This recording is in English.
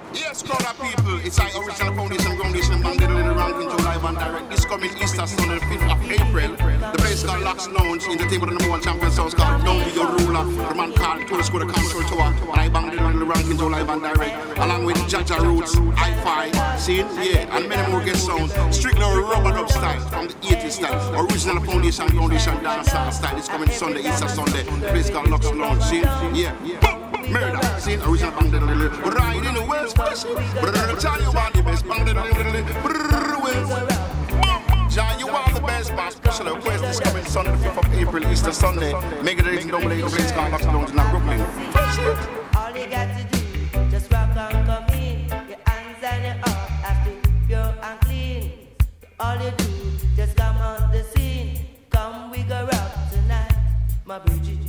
Yes, crowd of people, it's our original foundation, Bang Little Ranking Joe live and direct. This coming Easter Sunday, the 5th of April. The place called Locks Lounge, in the table of the number one champion sounds called Don't Be Your Ruler. The man called Tourist Go to Council Tour. And I Bang Little Ranking Joe live and direct. Along with Jaja Roots, Hi-Fi, see, yeah, and many more guest sounds. Strictly rubber dub style, from the 80s style. Original foundation dancehall style. It's coming Sunday, Easter Sunday. The place called Locks Lounge, see, yeah. Murder, see, original Bang Little, ride in the West, John, you are the best, Bang Little, John, you are the best, but special request is coming Sunday, the 5th of April, Easter Sunday. Make it a reason, don't believe the place called Locks Lounge in Brooklyn. All you got to do, just rock and come in. Your hands and your heart have to be pure and clean. All you do, just come on the scene. Come, we go rock tonight, my Bridget.